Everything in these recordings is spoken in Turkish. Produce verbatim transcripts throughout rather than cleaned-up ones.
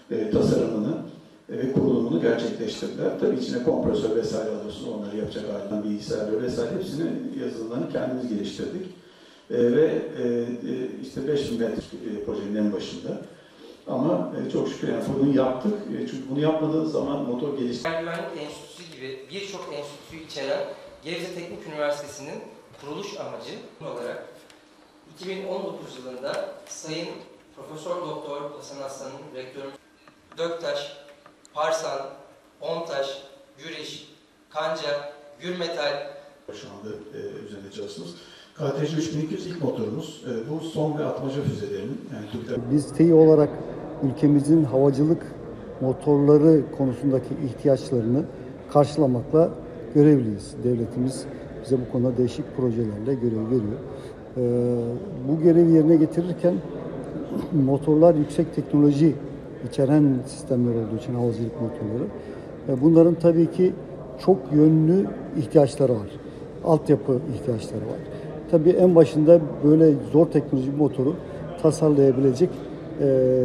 e, tasarımını ve kurulumunu gerçekleştirdiler. Tabii içine kompresör vesaire alıyorsunuz, onları yapacak halinden bilgisayarları vesaire hepsini yazılımlarını kendimiz geliştirdik. E, ve e, işte beş bin metre e, projenin en başında. Ama e, çok şükür yani bunu yaptık. E, çünkü bunu yapmadığınız zaman motor geliştirmek. Güvenlik Enstitüsü gibi birçok enstitüyü içeren Gebze Teknik Üniversitesi'nin kuruluş amacı olarak iki bin on dokuz yılında Sayın Profesör Doktor Hasan Aslan'ın rektörü Döktaş, Parsan, Ontaş, Güreş, Kanca, Gürmetal şu anda e, üzerinde çalıştığımız K T C üç bin iki yüz ilk motorumuz. E, bu son ve atmaca füzelerinin yani Türkler... Biz T İ olarak ülkemizin havacılık motorları konusundaki ihtiyaçlarını karşılamakla görevliyiz. Devletimiz bize bu konuda değişik projelerle görev veriyor. Ee, bu görevi yerine getirirken motorlar yüksek teknoloji içeren sistemler olduğu için havacılık motorları. E, bunların tabii ki çok yönlü ihtiyaçları var. Altyapı ihtiyaçları var. Tabii en başında böyle zor teknoloji motoru tasarlayabilecek e,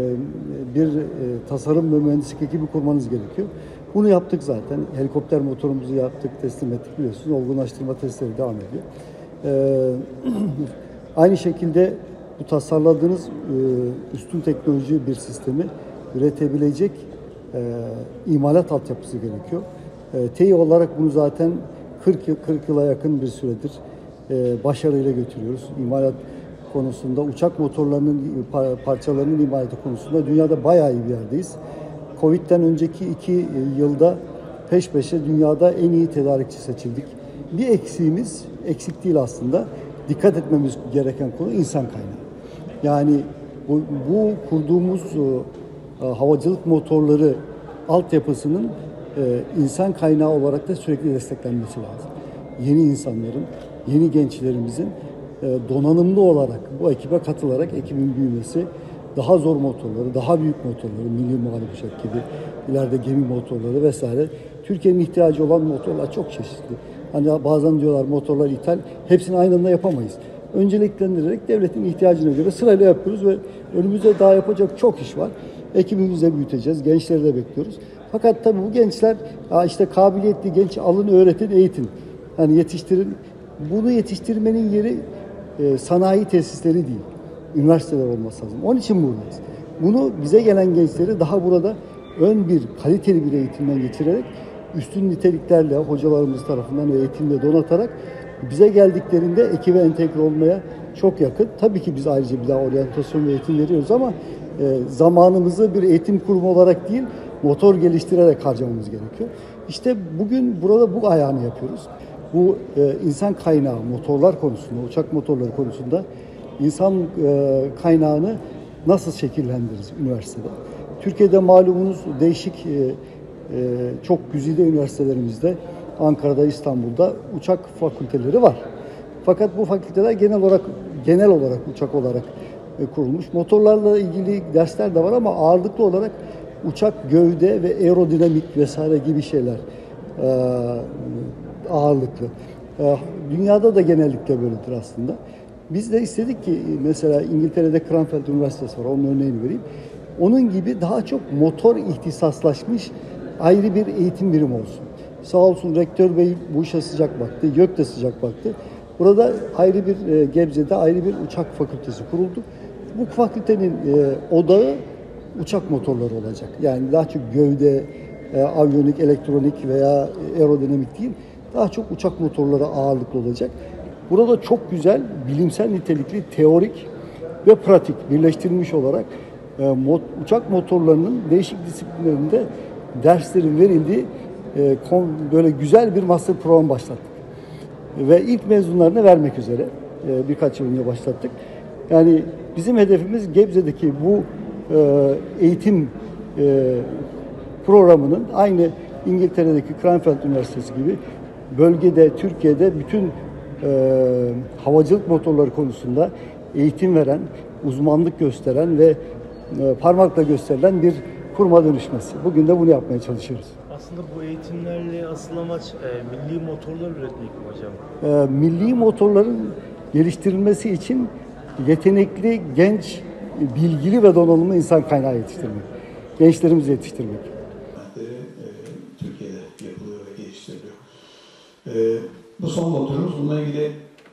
bir e, tasarım ve mühendislik ekibi kurmanız gerekiyor. Bunu yaptık zaten. Helikopter motorumuzu yaptık, teslim ettik biliyorsunuz. Olgunlaştırma testleri devam ediyor. E, aynı şekilde bu tasarladığınız e, üstün teknoloji bir sistemi üretebilecek e, imalat altyapısı gerekiyor. E, T İ olarak bunu zaten kırk yıl, kırk yıla yakın bir süredir e, başarıyla götürüyoruz. İmalat konusunda, uçak motorlarının parçalarının imalatı konusunda dünyada bayağı iyi bir yerdeyiz. Covid'den önceki iki yılda peş peşe dünyada en iyi tedarikçi seçildik. Bir eksiğimiz, eksik değil aslında, dikkat etmemiz gereken konu insan kaynağı. Yani bu, bu kurduğumuz e, havacılık motorları altyapısının e, insan kaynağı olarak da sürekli desteklenmesi lazım. Yeni insanların, yeni gençlerimizin e, donanımlı olarak bu ekibe katılarak ekibin büyümesi, daha zor motorları, daha büyük motorları, milli muharip uçak gibi, ileride gemi motorları vesaire. Türkiye'nin ihtiyacı olan motorlar çok çeşitli. Hani bazen diyorlar motorlar ithal, hepsini aynı anda yapamayız. Önceliklendirerek devletin ihtiyacına göre sırayla yapıyoruz ve önümüzde daha yapacak çok iş var. Ekibimizi de büyüteceğiz, gençleri de bekliyoruz. Fakat tabii bu gençler, işte kabiliyetli genç alın, öğretin, eğitin. Hani yetiştirin. Bunu yetiştirmenin yeri e, sanayi tesisleri değil, üniversiteler olması lazım. Onun için buradayız. Bunu bize gelen gençleri daha burada ön bir, kaliteli bir eğitimden geçirerek, üstün niteliklerle hocalarımız tarafından eğitimle donatarak bize geldiklerinde ekibe entegre olmaya çok yakın. Tabii ki biz ayrıca bir daha oryantasyon ve eğitim veriyoruz ama e, zamanımızı bir eğitim kurumu olarak değil, motor geliştirerek harcamamız gerekiyor. İşte bugün burada bu ayağını yapıyoruz. Bu e, insan kaynağı motorlar konusunda, uçak motorları konusunda insan e, kaynağını nasıl şekillendiririz üniversitede? Türkiye'de malumunuz değişik e, e, çok güzide üniversitelerimizde, Ankara'da, İstanbul'da uçak fakülteleri var. Fakat bu fakülteler genel olarak genel olarak uçak olarak e, kurulmuş. Motorlarla ilgili dersler de var ama ağırlıklı olarak uçak gövde ve aerodinamik vesaire gibi şeyler e, ağırlıklı. E, dünyada da genellikle böyledir aslında. Biz de istedik ki mesela İngiltere'de Cranfield Üniversitesi var, onun örneğini vereyim. Onun gibi daha çok motor ihtisaslaşmış ayrı bir eğitim birimi olsun. Sağ olsun rektör bey bu işe sıcak baktı, YÖK de sıcak baktı. Burada ayrı bir e, Gebze'de ayrı bir uçak fakültesi kuruldu. Bu fakültenin e, odağı uçak motorları olacak. Yani daha çok gövde, e, aviyonik, elektronik veya aerodinamik değil, daha çok uçak motorları ağırlıklı olacak. Burada çok güzel, bilimsel nitelikli, teorik ve pratik birleştirilmiş olarak e, mot, uçak motorlarının değişik disiplinlerinde derslerin verildiği e, kon, böyle güzel bir master program başlattık. Ve ilk mezunlarını vermek üzere e, birkaç yıl önce başlattık. Yani bizim hedefimiz Gebze'deki bu e, eğitim e, programının aynı İngiltere'deki Cranfield Üniversitesi gibi bölgede, Türkiye'de bütün e, havacılık motorları konusunda eğitim veren, uzmanlık gösteren ve e, parmakla gösterilen bir kuruma dönüşmesi. Bugün de bunu yapmaya çalışıyoruz. Aslında bu eğitimlerle asıl amaç e, milli motorlar üretmek mi hocam? E, milli motorların geliştirilmesi için yetenekli, genç, bilgili ve donanımlı insan kaynağı yetiştirmek. gençlerimizi yetiştirmek. Hizmetleri e, Türkiye'de yapılıyor ve geliştiriliyor. E, bu son motorumuz. Bununla ilgili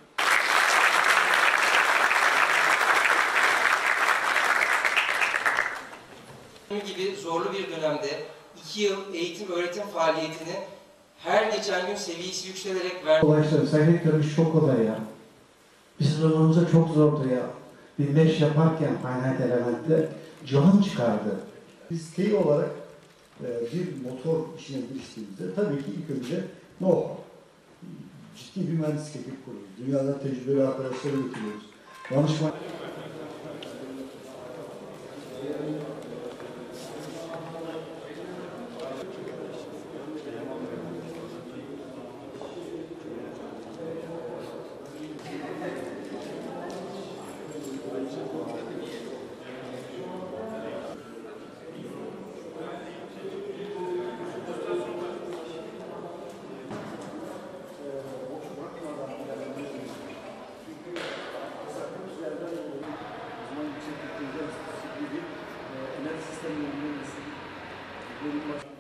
gibi zorlu bir dönemde iki yıl eğitim öğretim faaliyetini her geçen gün seviyesi yükselerek ver. Dolayısıyla selektörümüz çok kolay ya. Bizim zamanımızda çok zordu ya. bin beş yaparken finite elementte can çıkardı. Biz T E İ olarak e, bir motor işine giriştiğimizde tabii ki ilk önce know-how, ciddi bir mühendislik ekip kuruyoruz. Dünyadan tecrübeli arkadaşları getiriyoruz. Danışman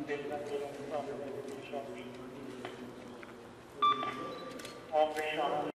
on beş